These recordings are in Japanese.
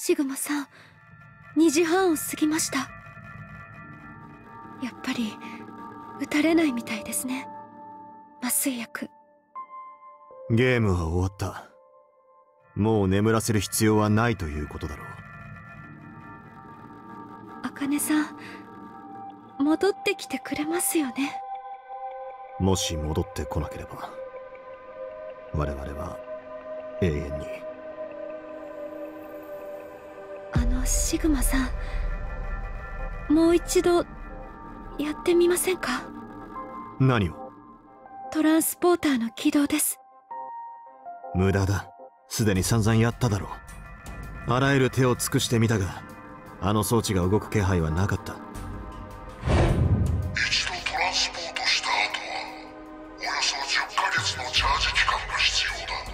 シグマさん、2時半を過ぎました。やっぱり撃たれないみたいですね、麻酔薬。 ゲームは終わった。もう眠らせる必要はないということだろう。 茜さん、戻ってきてくれますよね。 もし戻ってこなければ我々は永遠に。 シグマさん、もう一度やってみませんか？ 何を？ トランスポーターの起動です。 無駄だ。すでに散々やっただろう。あらゆる手を尽くしてみたが、あの装置が動く気配はなかった。 一度トランスポートした後はおよそ10ヶ月のチャージ期間が必要だ。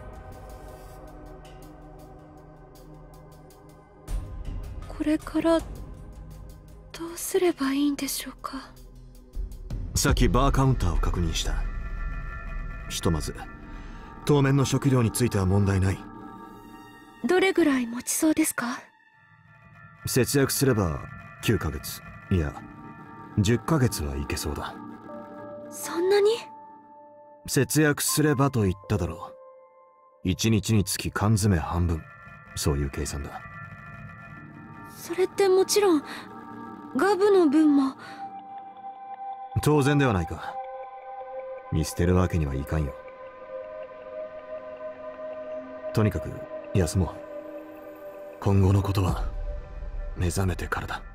これからどうすればいいんでしょうか？ さっきバーカウンターを確認した。ひとまず当面の食料については問題ない。 どれぐらい持ちそうですか？ 節約すれば9ヶ月、いや10ヶ月はいけそうだ。 そんなに？ 節約すればと言っただろう。1日につき缶詰半分、そういう計算だ。 それってもちろんガブの分も。 当然ではないか。見捨てるわけにはいかんよ。とにかく休もう。今後のことは目覚めてからだ。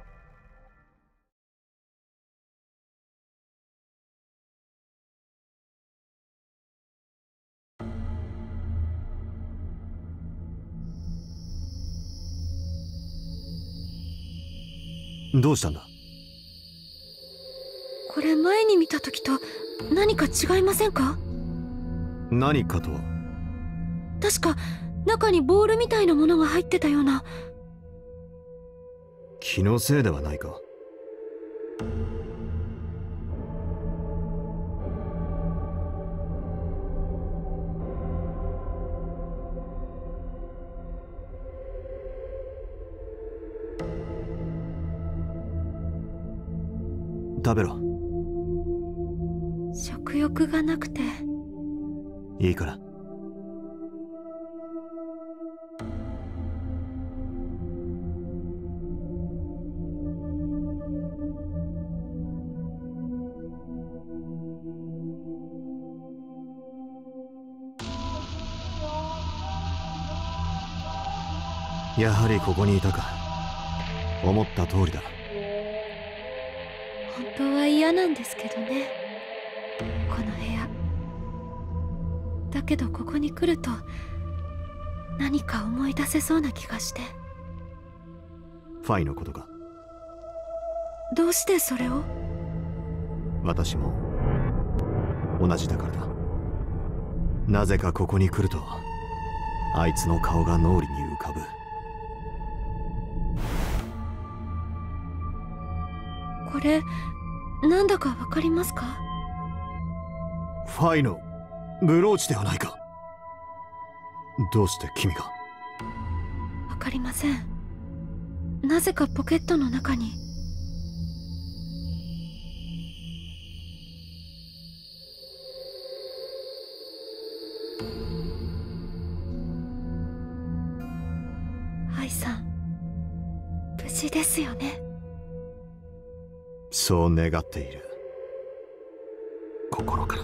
どうしたんだ？ これ前に見た時と何か違いませんか？ 何かとは？ 確か中にボールみたいなものが入ってたような。 気のせいではないか？食べろ。 食欲がなくて。 いいから。やはりここにいたか。思った通りだ。 本当は嫌なんですけどね、この部屋。だけどここに来ると何か思い出せそうな気がして。 ファイのことか？ どうしてそれを？ 私も同じだからだ。なぜかここに来るとあいつの顔が脳裏に浮かぶ。 これなんだかわかりますか？ ファイのブローチではないか。どうして君が？ わかりません。なぜかポケットの中に。アイさん、無事ですよね？ そう願っている、心から。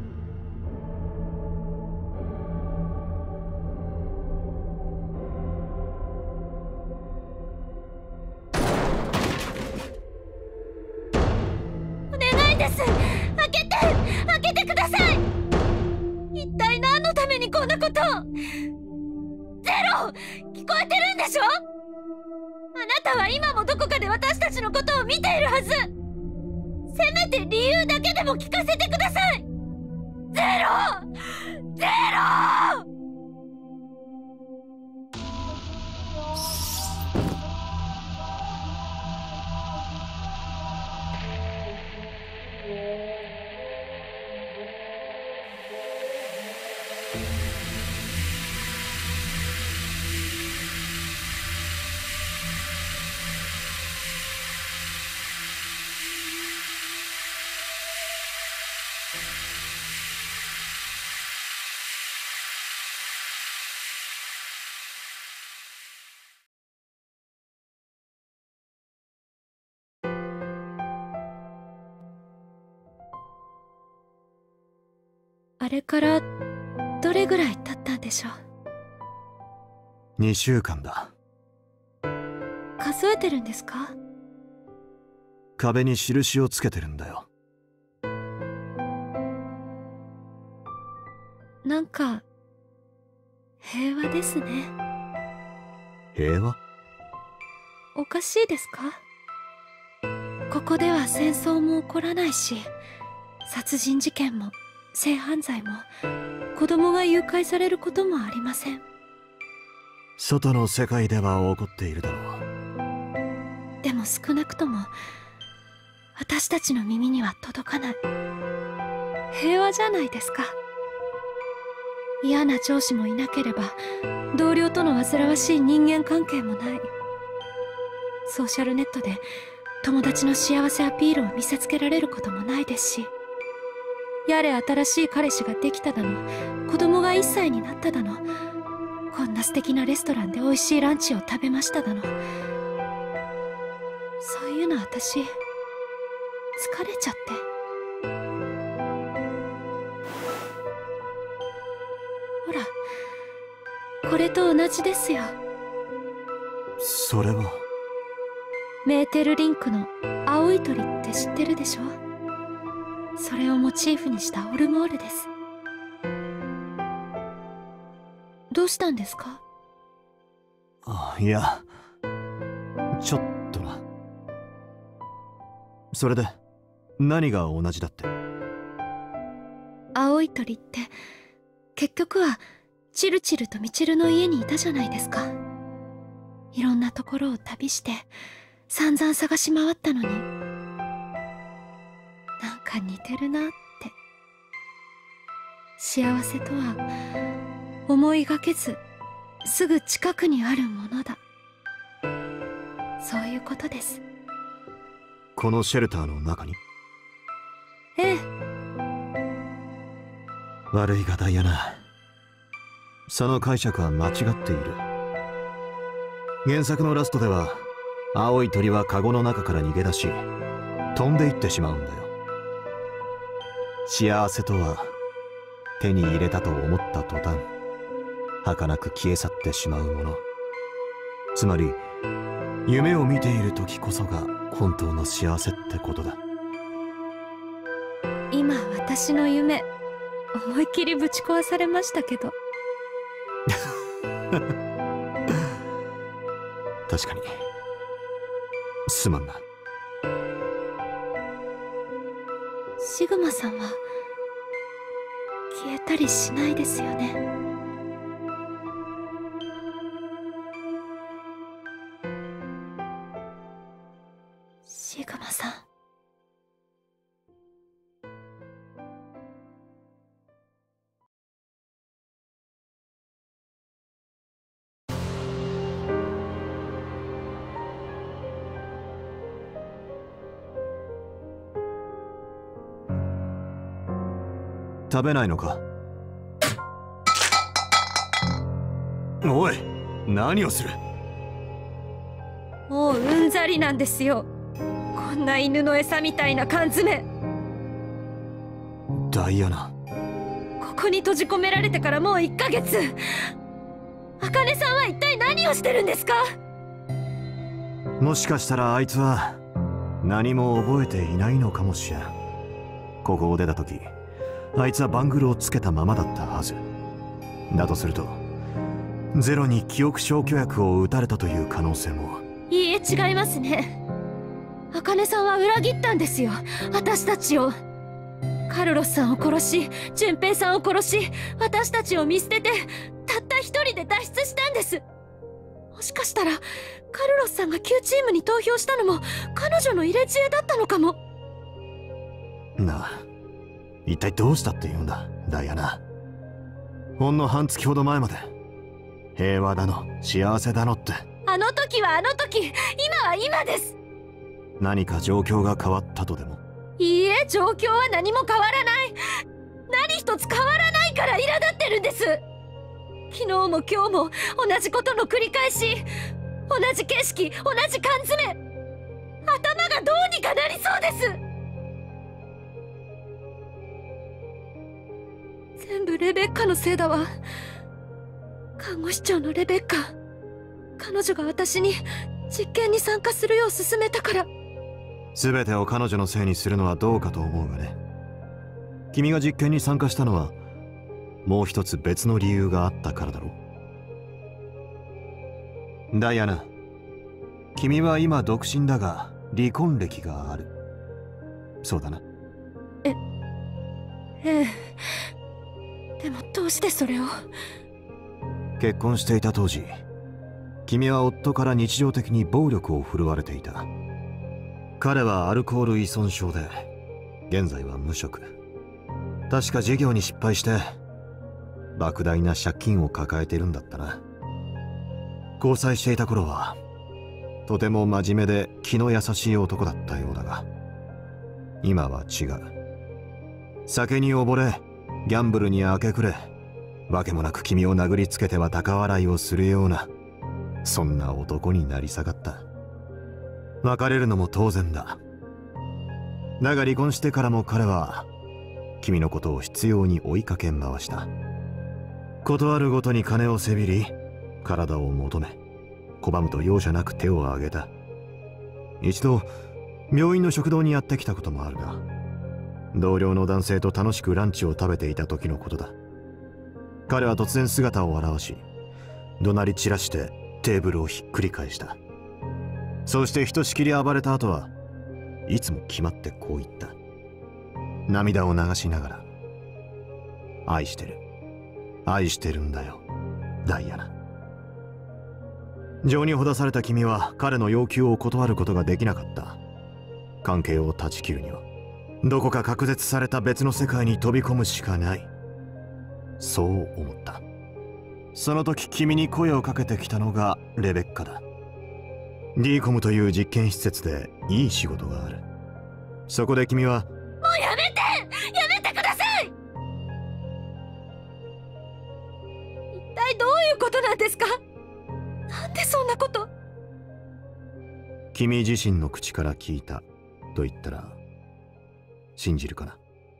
お願いです、開けてください。一体何のためにこんなことを。ゼロ、聞こえてるんでしょ？あなたは今もどこかで私たちのことを見ているはず。せめて理由だけでも聞かせてください。ゼロ、ゼロ。 れからどれぐらい経ったんでしょう。 2週間だ。 数えてるんですか？ 壁に印をつけてるんだよ。 なんか平和ですね。 平和？ おかしいですか？ここでは戦争も起こらないし、殺人事件も性犯罪も子供が誘拐されることもありません。 外の世界では起こっているだろう。 でも少なくとも私たちの耳には届かない。平和じゃないですか。嫌な上司もいなければ同僚との煩わしい人間関係もない。ソーシャルネットで友達の幸せアピールを見せつけられることもないですし、やれ新しい彼氏ができただの、子供が1歳になっただの、こんな素敵なレストランで美味しいランチを食べましただの、そういうの私疲れちゃって。ほら、これと同じですよ。 それはメーテルリンクの青い鳥って知ってるでしょ？それをモチーフにしたオルゴールです。どうしたんですか？ いや、ちょっとな。それで何が同じだって？ 青い鳥って結局はチルチルとミチルの家にいたじゃないですか。いろんなところを旅して散々探し回ったのに、なんか似てるなって。幸せとは思いがけずすぐ近くにあるものだ、そういうことです。 このシェルターの中に？ ええ。 悪いがダイアナ、その解釈は間違っている。原作のラストでは青い鳥はカゴの中から逃げ出し飛んでいってしまうんだよ。幸せとは手に入れたと思った途端儚く消え去ってしまうもの。つまり夢を見ている時こそが本当の幸せってことだ。 今私の夢思いっきりぶち壊されましたけど確かにすまんな。 シグマさんは消えたりしないですよね。シグマさん。 食べないのか？おい、何をする？ もううんざりなんですよ、こんな犬の餌みたいな缶詰。 ダイアナ、 ここに閉じ込められてからもう1ヶ月。茜さんは一体何をしてるんですか？ もしかしたらあいつは何も覚えていないのかもしれん。ここを出た時あいつはバングルをつけたままだったはずだとすると、ゼロに記憶消去薬を打たれたという可能性も。 いいえ、違いますね。茜さんは裏切ったんですよ、私たちを。カルロスさんを殺し、順平さんを殺し、私たちを見捨ててたった一人で脱出したんです。もしかしたらカルロスさんが旧チームに投票したのも彼女の入れ知恵だったのかも。 なあ、一体どうしたって言うんだダイアナ。ほんの半月ほど前まで平和だの幸せだのって。 あの時はあの時、今は今です。 何か状況が変わったとでも？ いいえ、状況は何も変わらない。何一つ変わらないから苛立ってるんです。昨日も今日も同じことの繰り返し、同じ景色、同じ缶詰。頭がどうにかなりそうです。ゼ全部レベッカのせいだわ。看護師長のレベッカ、彼女が私に実験に参加するよう勧めたから。 全てを彼女のせいにするのはどうかと思うがね。君が実験に参加したのはもう一つ別の理由があったからだろう。ダイアナ、君は今独身だが離婚歴がある。そうだな。 ええ。でもどうしてそれを？ 結婚していた当時、君は夫から日常的に暴力を振るわれていた。彼はアルコール依存症で現在は無職。確か事業に失敗して莫大な借金を抱えているんだったな。交際していた頃はとても真面目で気の優しい男だったようだが、今は違う。酒に溺れ、ギャンブルに明け暮れ、わけもなく君を殴りつけては高笑いをするような、そんな男になり下がった。別れるのも当然だ。だが離婚してからも彼は君のことを執拗に追いかけ回した。断るごとに金をせびり、体を求め、拒むと容赦なく手を挙げた。一度病院の食堂にやってきたこともあるが、同僚の男性と楽しくランチを食べていた時のことだ。彼は突然姿を現し、怒鳴り散らしてテーブルをひっくり返した。そしてひとしきり暴れた後はいつも決まってこう言った。涙を流しながら、愛してる、愛してるんだよ、ダイアナ。情にほだされた君は彼の要求を断ることができなかった。関係を断ち切るにはどこか隔絶された別の世界に飛び込むしかない、そう思った。その時君に声をかけてきたのがレベッカだ。DCOM という実験施設でいい仕事がある。そこで君は、 もうやめて！やめてください！一体どういうことなんですか？なんでそんなこと？ 君自身の口から聞いたと言ったら信じるかな？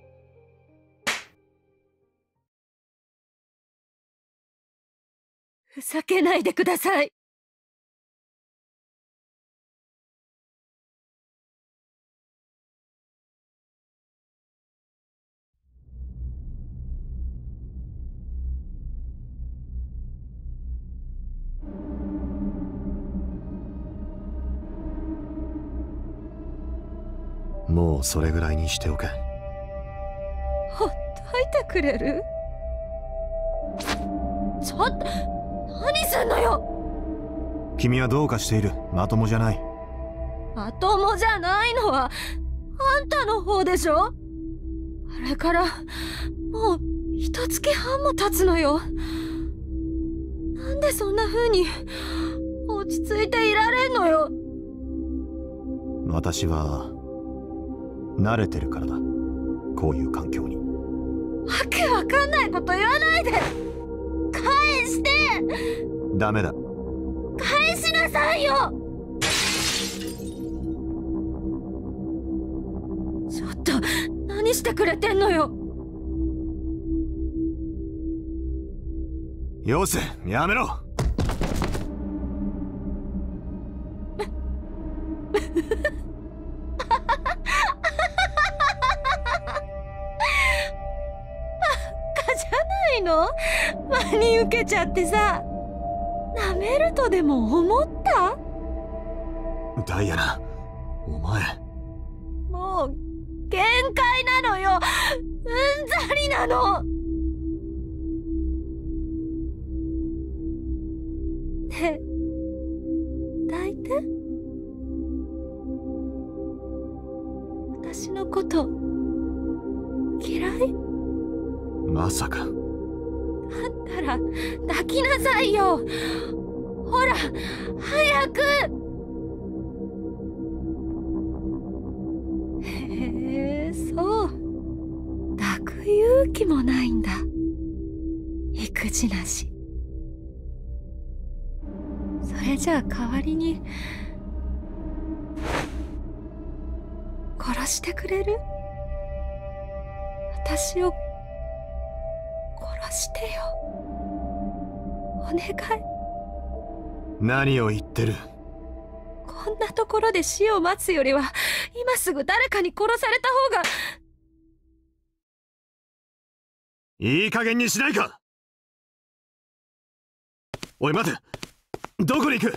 ふざけないでください。 もうそれぐらいにしておけ。 ほっといてくれる？ちょっと、何すんのよ！ 君はどうかしている。まともじゃない。 まともじゃないのはあんたの方でしょ？あれからもう1月半も経つのよ。なんでそんな風に落ち着いていられんのよ。 私は慣れてるからだ、こういう環境に。 わけわかんないこと言わないで！返して！ ダメだ。 返しなさいよ！ちょっと何してくれてんのよ。 よせ、やめろ。 の？真に受けちゃってさ、舐めるとでも思った？ ダイアナ、お前。 もう限界なのよ。うんざりなの。ねえ、抱いて。私のこと嫌い？ まさか。 だったら抱きなさいよ。ほら早く。へえ、そう、抱く勇気もないんだ。育児なし。それじゃあ代わりに殺してくれる？私をしてよ。お願い。 何を言ってる。 こんなところで死を待つよりは今すぐ誰かに殺された方が。 いい加減にしないか。おい待て、どこに行く。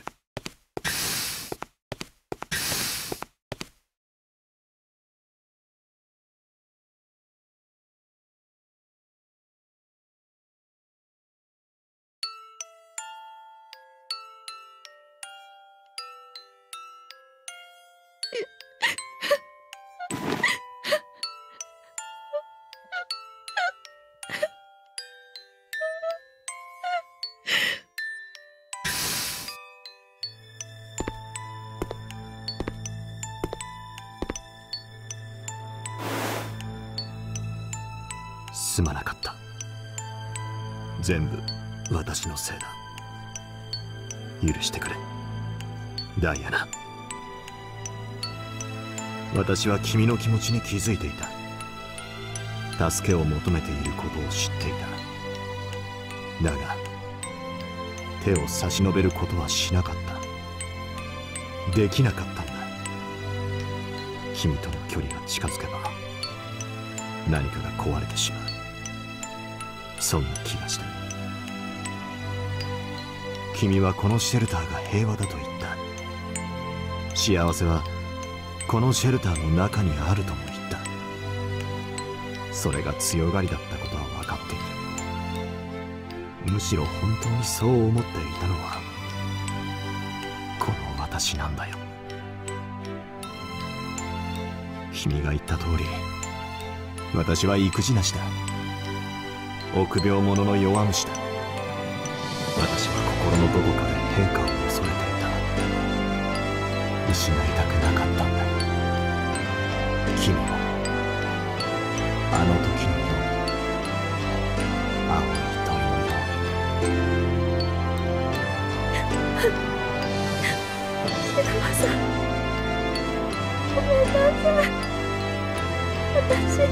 すまなかった。全部私のせいだ。許してくれダイアナ。私は君の気持ちに気づいていた。助けを求めていることを知っていた。だが手を差し伸べることはしなかった。できなかったんだ。君との距離が近づけば何かが壊れてしまう、そんな気がした。君はこのシェルターが平和だと言った。幸せはこのシェルターの中にあるとも言った。それが強がりだったことは分かっている。むしろ本当にそう思っていたのはこの私なんだよ。君が言った通り私は育児なしだ。臆病者の弱虫だ。私は心のどこかで変化を恐れていた。失いたくなかったんだ。君もあの時のように青い鳥のように。シグマさん、ごめんなさい。私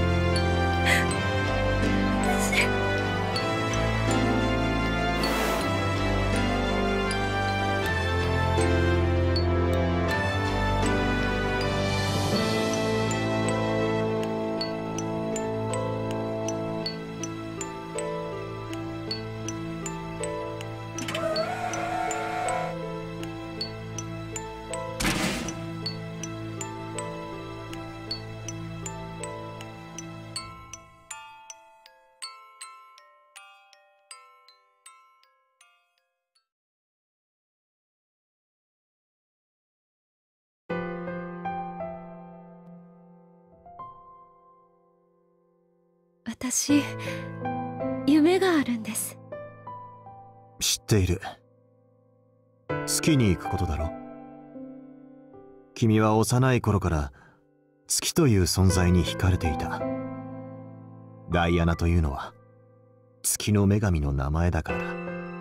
私、夢があるんです。 知っている。月に行くことだろ。君は幼い頃から月という存在に惹かれていた。ダイアナというのは月の女神の名前だからだ。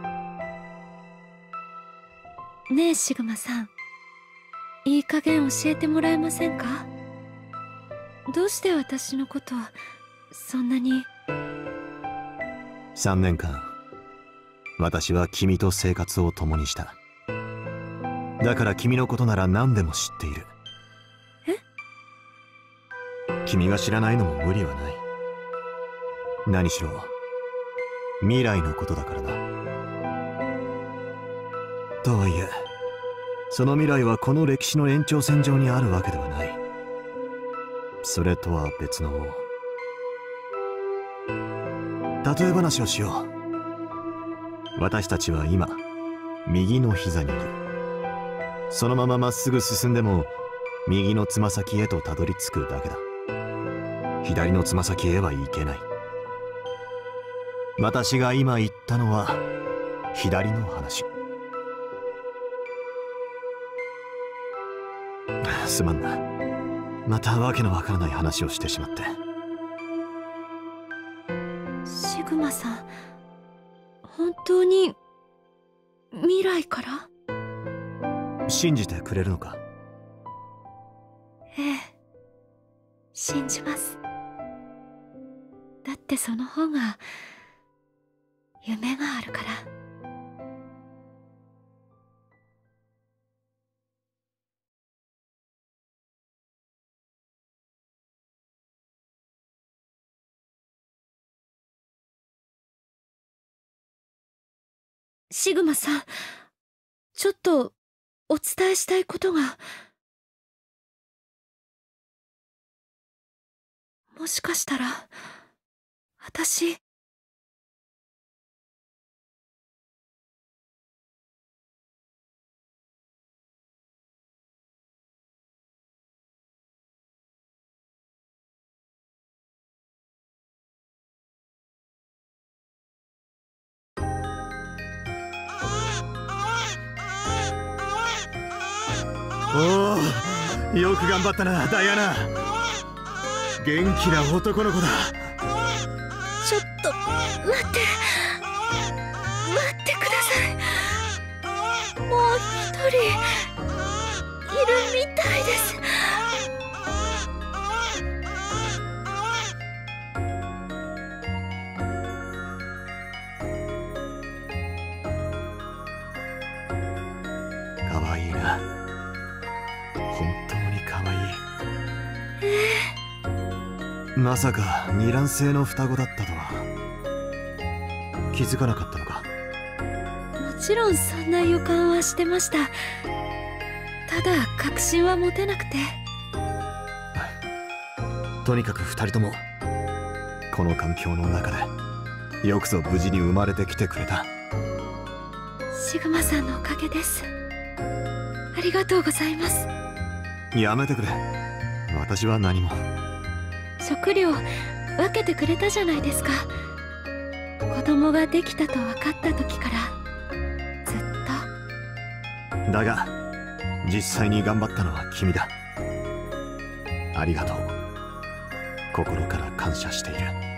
ねえシグマさん、いい加減教えてもらえませんか？どうして私のことはそんなに。 3年間私は君と生活を共にした。だから君のことなら何でも知っている。 え？ 君が知らないのも無理はない。何しろ未来のことだからな。とはいえその未来はこの歴史の延長線上にあるわけではない。それとは別の例え話をしよう。私たちは今右の膝にいる。そのまままっすぐ進んでも右のつま先へとたどり着くだけだ。左のつま先へは行けない。私が今言ったのは左の話。すまんな。またわけのわからない話をしてしまって。 シグマさん、本当に未来から？ 信じてくれるのか？ ええ、信じます。だってその方が夢があるから。シグマさん、ちょっとお伝えしたいことが。もしかしたら私、 おお、よく頑張ったなダイアナ。元気な男の子だ。 ちょっと待ってください。もう一人いるみたいです。 かわいいな。本当にかわいい。まさか二卵性の双子だったとは気づかなかったのか。 もちろんそんな予感はしてました。ただ確信は持てなくて。 とにかく二人ともこの環境の中でよくぞ無事に生まれてきてくれた。 シグマさんのおかげです。ありがとうございます。 やめてくれ。私は何も。 食料分けてくれたじゃないですか。子供ができたと分かった時からずっと。 だが実際に頑張ったのは君だ。ありがとう。心から感謝している。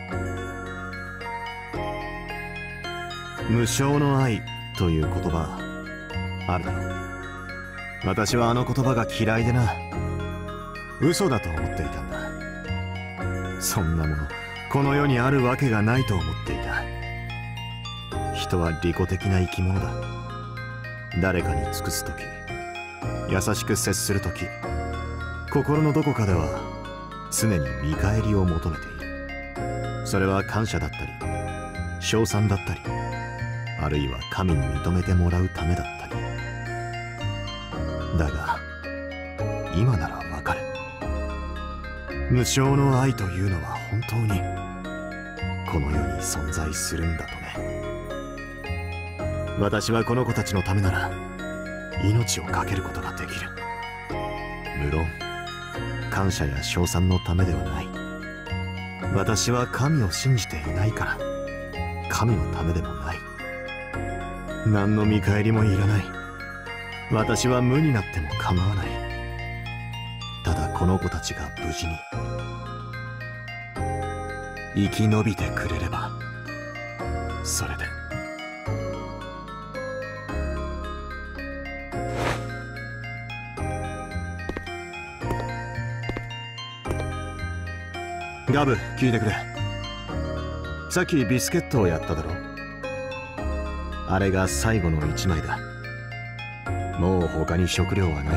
無償の愛という言葉あるだろう。私はあの言葉が嫌いでな、嘘だと思っていたんだ。そんなものこの世にあるわけがないと思っていた。人は利己的な生き物だ。誰かに尽くすとき、優しく接するとき、心のどこかでは常に見返りを求めている。それは感謝だったり称賛だったり、あるいは神に認めてもらうためだったり。だが今ならわかる。無償の愛というのは本当にこの世に存在するんだとね。私はこの子たちのためなら命を懸けることができる。無論感謝や称賛のためではない。私は神を信じていないから神のためでもない。何の見返りもいらない。私は無になっても構わない。ただこの子たちが無事に生き延びてくれればそれで。ガブ、聞いてくれ。さっきビスケットをやっただろ。あれが最後の一枚だ。もう他に食料はない。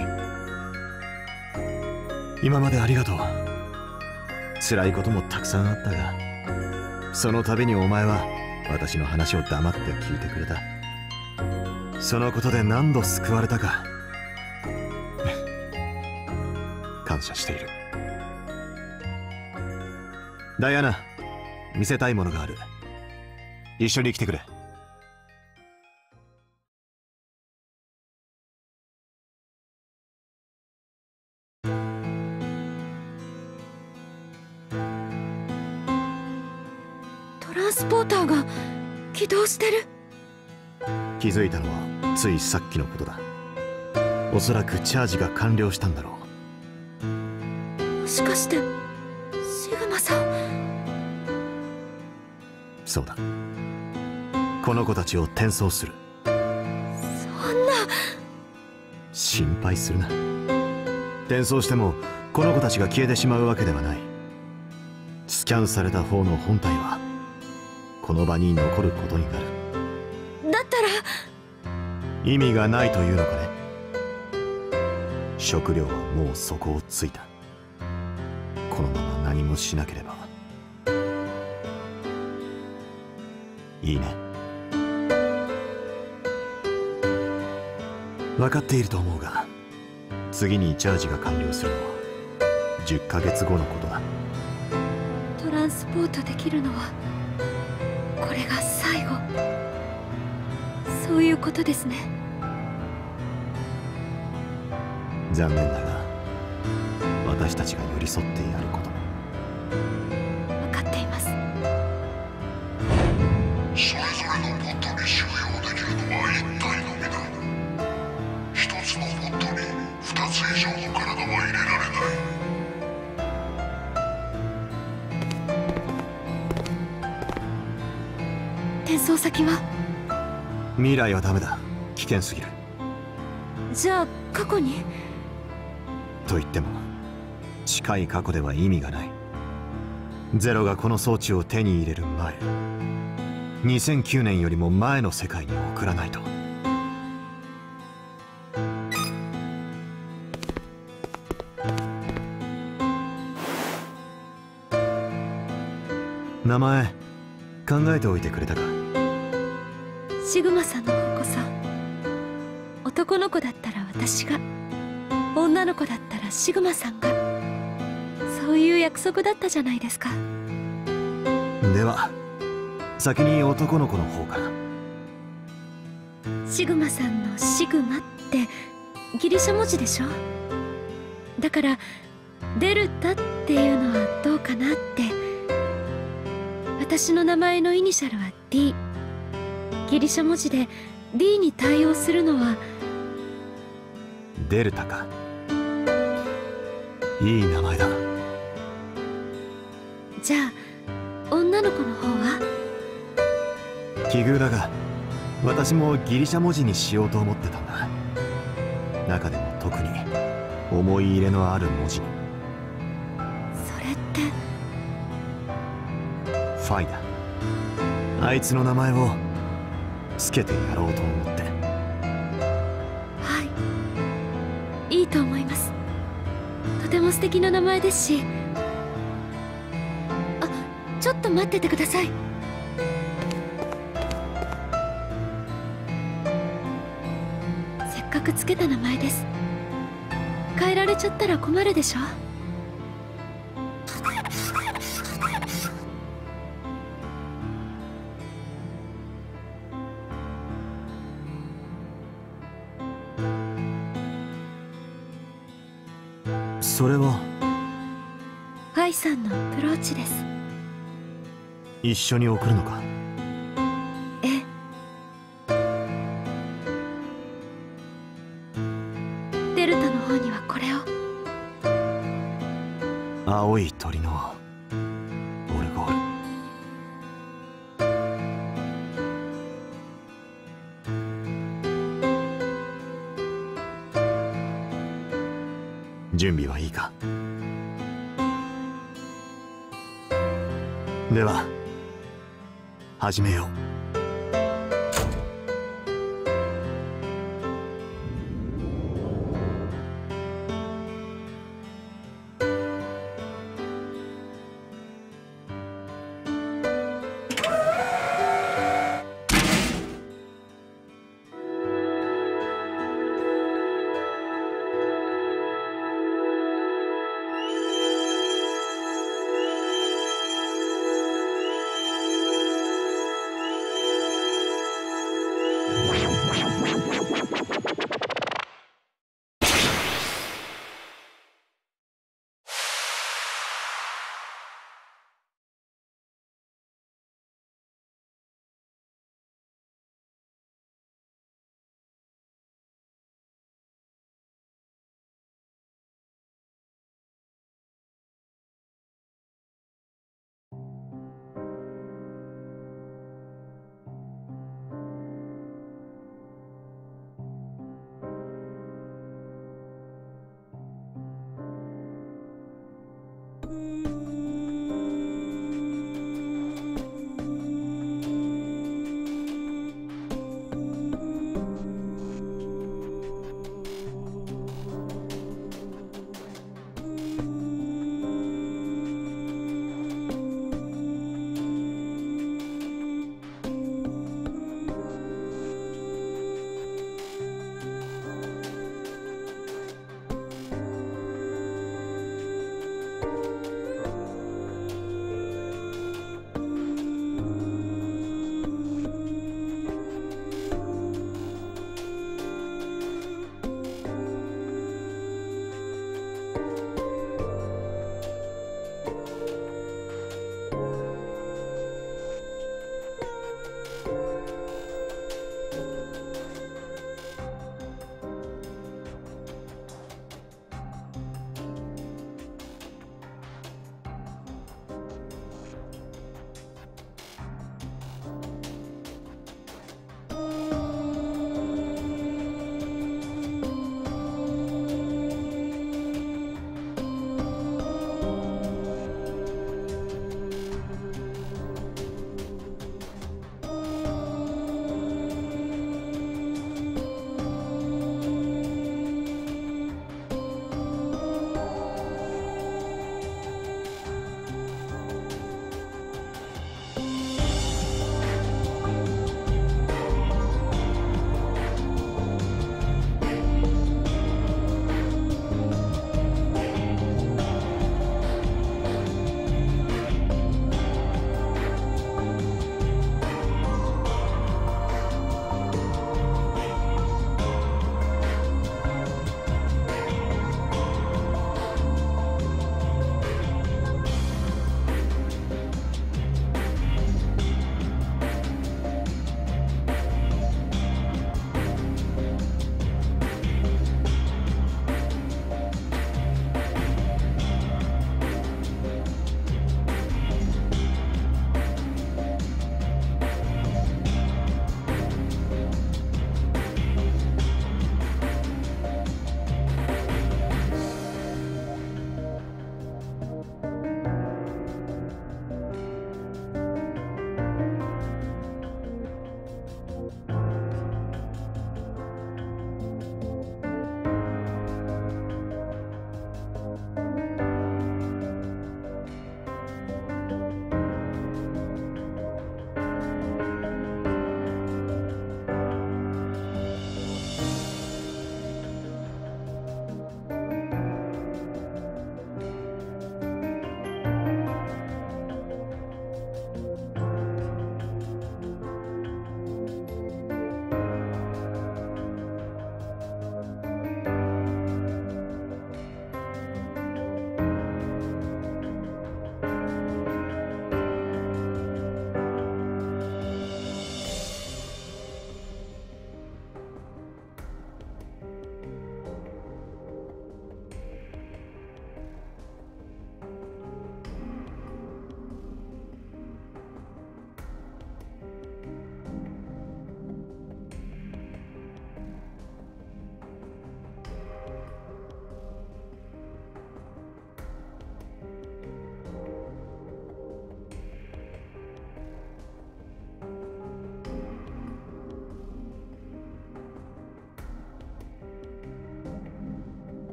今までありがとう。辛いこともたくさんあったが、その度にお前は私の話を黙って聞いてくれた。そのことで何度救われたか感謝している。ダイアナ、見せたいものがある。一緒に来てくれ。 トランスポーターが起動してる。 気づいたのはついさっきのことだ。おそらくチャージが完了したんだろもしかしてシグマさん。 そうだ。この子たちを転送する。 そんな。 心配するな。転送してもこの子たちが消えてしまうわけではない。スキャンされた方の本体はこの場に残ることになる。 だったら意味がないというのかね。食料はもう底をついた。このまま何もしなければ。いいね。分かっていると思うが、次にチャージが完了するのは10ヶ月後のことだ。 トランスポートできるのはこれが最後。そういうことですね。 残念だが、私たちが寄り添ってやることも。 分かっています。 それぞれのポットに収容できるのは1体のみだ。1つのポットに2つ以上の体は入れられない。 転送先は？ 未来はダメだ。危険すぎる。 じゃあ過去に？ と言っても近い過去では意味がない。ゼロがこの装置を手に入れる前、2009年よりも前の世界に送らないと。名前考えておいてくれたか？ シグマさんの方こそ。男の子だったら私が、女の子だったらシグマさんが。そういう約束だったじゃないですか。 では先に男の子の方から。 シグマさんのシグマってギリシャ文字でしょ。だからデルタっていうのはどうかなって。私の名前のイニシャルは D。 ギリシャ文字で D に対応するのはデルタか。いい名前だ。 じゃあ女の子の方は？ 奇遇だが、私もギリシャ文字にしようと思ってたんだ。中でも特に思い入れのある文字に。 それってファイだ。あいつの名前をつけてやろうと思って。 はい、いいと思います。とても素敵な名前ですし。あ、ちょっと待っててください。せっかくつけた名前です。変えられちゃったら困るでしょ。 それはファイさんのアプローチです。 一緒に送るのか？ ええ。デルタの方にはこれを。 青い鳥のオルゴール。準備はいいか？では始めよう。